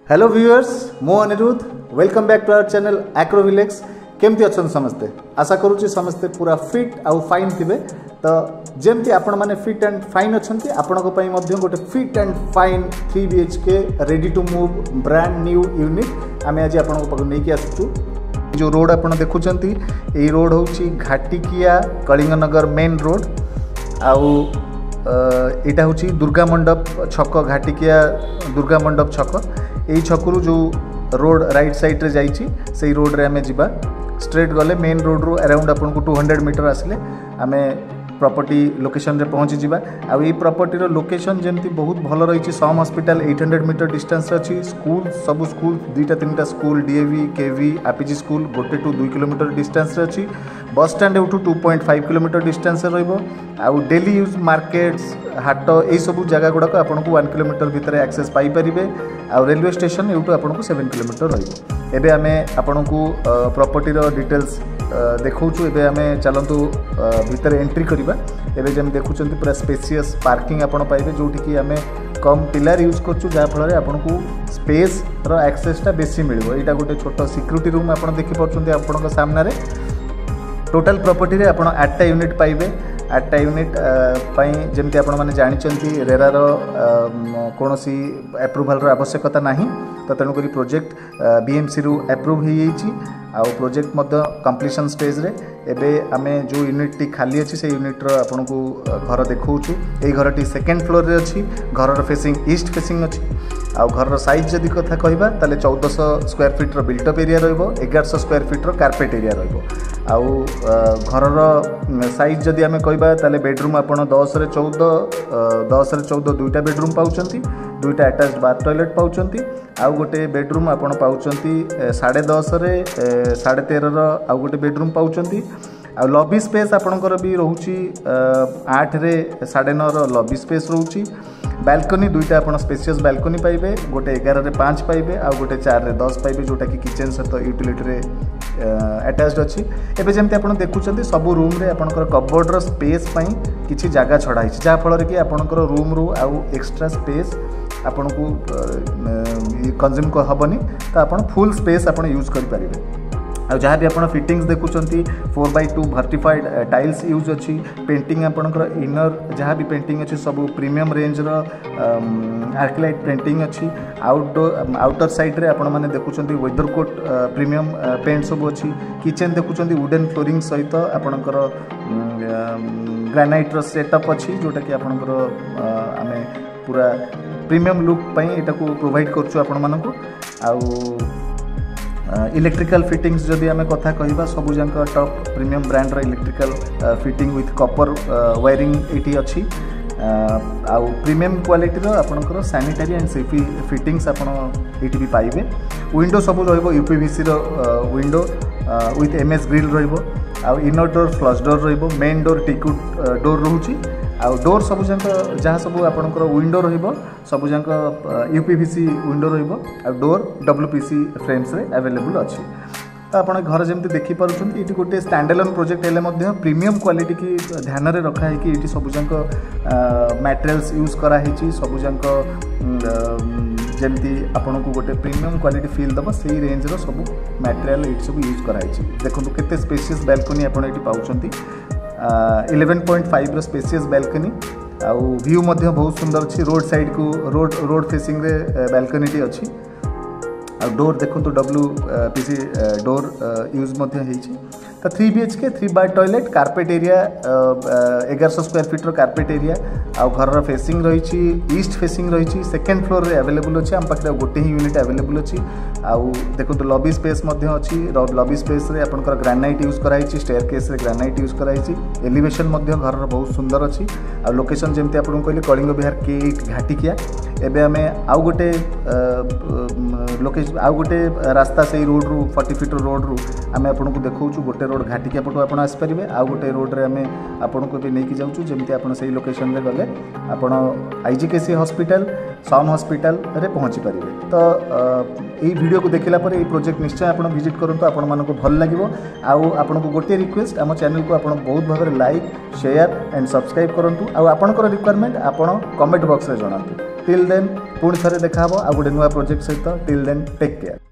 Hello viewers मो Anirudh welcome back to our channel एग्रोविलेक्स केमती अच्छा समस्ते आशा करुच्ची समस्ते पूरा फिट आउ फाइन थे तो जमती आपण मैंने फिट एंड फाइन अच्छा आपण गोटे fit and fine 3 BHK ready to move brand new unit आम आज आपको नहीं आसुचु। जो रोड आप देखुं यही रोड हूँ घाटिकिया कलिंगनगर मेन रोड आउ यहाँ हूँ दुर्गा मंडप छक घाटिकिया दुर्गा मंडप छक यही छकु जो रोड राइट साइड रे जाइए से रोड रे आमे जिबा स्ट्रेट गले मेन रोड रू अराउंड आपन को 200 मीटर आसले आमे प्रॉपर्टी लोकेशन रे पहुँची जिबा। आउ ये प्रॉपर्टी रो लोकेशन जेमती बहुत भल रही सम हॉस्पिटल 800 मीटर डिस्टेंस अच्छी स्कूल सब school 2-3 school DAV KV RPG school 1-2 kilometre distance अच्छी बस स्टैंड उठू 2.5 किलोमीटर डिस्टेंस रहा डेली यूज मार्केट्स हाट यही सब जगह गुड़ाक आपन को 1 किलोमीटर भितर एक्सेस पाई परिबे। आउ रेलवे स्टेशन यूटू आपन को 7 किलोमीटर रही। एबे आमे आपन को प्रॉपर्टी रो डिटेल्स देखौछु। एबे आमे चलंतु भितर एंट्री करिबा। एबे जेम देखुचंती पूरा स्पेशियस पार्किंग आपन पाइबे जोठी कि आमे कम पिलर यूज करछु जा फल आपन को स्पेस रो एक्सेस टा बेसी मिलबो। एटा गोटे छोटो सिक्यूरिटी रूम आपन देखि परछंती आपन को सामने रे। टोटल प्रॉपर्टी रे आपन 8टा यूनिट पाइबे। 8टा यूनिट जमती आपण मैंने जानते रेरार कौन सी एप्रुवाल आवश्यकता ना तो तेणुक प्रोजेक्ट BMC रु एप्रूव हो प्रोजेक्ट कंप्लीशन स्टेज रे। एबे आमे जो यूनिट टी खाली अच्छी से यूनिट रो आपन को घर देखौछु। ए घर टी सेकेंड फ्लोर रे अच्छी घर फेसिंग ईस्ट फेसिंग अच्छी आउ घर साइज जदि कथा कहबा ताले 1400 स्क्वायर फीट रो बिल्टअप एरिया रहइबो 1100 स्क्वायर फीट रो कार्पेट एरिया रहइबो। आउ घर रो साइज जदि आमे कहबा ताले बेडरूम आपण 10 रे 14 दुईटा बेडरूम पाउचंती 2टा अटैच्ड बाथ टॉयलेट पाउचंती आउ गोटे बेडरूम आपण पाउचंती 10.5 रे 13.5 रो आउ गोटे बेडरूम पाउचंती। आ लॉबी स्पेस आपणकर भी रोची 8 रे 9.5 रो लॉबी स्पेस रोची। बालकनी 2टा आपण स्पेशियस बालकनी पाइबे गोटे 11 रे 5 पाइबे आ गोटे 4 रे 10 पाइबे जोटा कि किचन सहित यूटिलिटी रे अटैच्ड अच्छी। एबे जेमती आपण देखुचंती सब रूम रे आपणकर कबोर्ड रो स्पेस पई किछि जगह छड़ा हिच जा फल रे कि आपणकर रूम रू आउ एक्स्ट्रा स्पेस आपन को कंज्यूम हबनी तो आपन फुल स्पेस आपन यूज करि परिबे। आ जहाँ भी आपन फिटिंग्स देखुचंती 4x2 वर्टिफाइड टाइल्स यूज अच्छी। पेंटिंग आपनकर इनर जहाँ भी पेंटिंग अच्छी सब प्रीमियम रेंज रो आर्किलाइट पेंटिंग अच्छी। आउटर साइड रे आपण माने देखुचंती वेदर कोट प्रीमियम पेंट सब अच्छी। किचन देखुचंती वुडन फ्लोरिंग सहित आपनकर ग्रेनाइट रो सेटअप अच्छी जोटा कि आपनकर आमे पूरा प्रीमियम लुक पई एटा को प्रोवाइड करछु आपण मानको। आउ इलेक्ट्रिकल फिटिंग्स जदि आमे कथा कहबा सबु जंक टॉप प्रीमियम ब्रांड रो electrical fitting with copper wiring एटी अच्छी। आउ प्रीमियम क्वालिटी रो आपनकर सैनिटरी एंड सेफ्टी फिटिंग्स आपण एटी भी पाइबे। विंडो सबु रहइबो UPVC रो विंडो विथ MS ग्रिल रहइबो आउ इनर डोर फ्लश डोर रहइबो मेन डोर टिकूट डोर रहउची। आउ डोर सबु जंक जहाँ सब आपनकर विंडो रहिबो सबु जंक UPVC विंडो रहिबो आ डोर WPC फ्रेम्स रे अवेलेबल अच्छी। तो आपण घर जमती देखि पारुछंती एटी गोटे स्टैंड अलोन प्रोजेक्ट हेले मध्ये प्रीमियम क्वालिटी की ध्यान रे रखा है कि एटी सबु जंक मटेरियल्स यूज करा हिची सबु जंक जमती आपन को गोटे प्रीमियम क्वालिटी फील दबो सेही रेंज रो सबु मटेरियल एटी सब यूज करा हिची। देखंतु केते स्पेशियस बालकनी आपण एटी पाउछंती 11.5 रो स्पेशियस बालकनी आउ व्यू मध्य बहुत सुंदर अच्छी। रोड साइड को रोड फेसिंग रे बालकनी टी अच्छी। डोर देखो तो WPC डोर यूज मध्य हेची। तो 3 BHK 3 bath toilet carpet area 1100 square feet रो कार्पेट एरिया आउ घर फेसिंग रही ईस्ट फेसिंग रही सेकेंड फ्लोर रे अवेलेबल अच्छी। आम पाखे गोटे ही यूनिट अवेलेबल अच्छी। आउ देखो तो लॉबी स्पेस मध्य अच्छी। लॉबी स्पेस रे आपनकर ग्रेनाइट यूज कराई स्टेयर केस रे ग्रेनाइट यूज कराई। एलिवेशन मध्य घर बहुत सुंदर अच्छी। आ लोकेशन जेमती आपन कहले कलिंग विहार K8 घाटिकिया। एबे आमे आउ गोटे लोकेशन आउ गोटे रास्ता से रोड रू 40 फीट रोड रू आमे आपन को देखौछु। गोटे रोड घाटिकिया पटो आपन आस परिबे आउ गोटे रोड रे आमे आपन को भी नेकी जाउछु जेमती आपन सही लोकेशन रे गले आपन IGKC हॉस्पिटल सन हॉस्पिटल रे पहुंची परिबे। तो एई वीडियो को देखिला पर एई प्रोजेक्ट निश्चय आपन विजिट करंतु आपन मानको को भल लागिवो। आउ आपन को गोटे रिक्वेस्ट हम चैनल को आपन बहुत भाबरे लाइक शेयर एंड सब्सक्राइब करंतु। आउ आपन को रिक्वायरमेंट आपन कमेंट बॉक्स रे जणांतु। टिल देन पुणी थे देखा आ गोटे नुआ प्रोजेक्ट सहित टिल देन टेक केयर।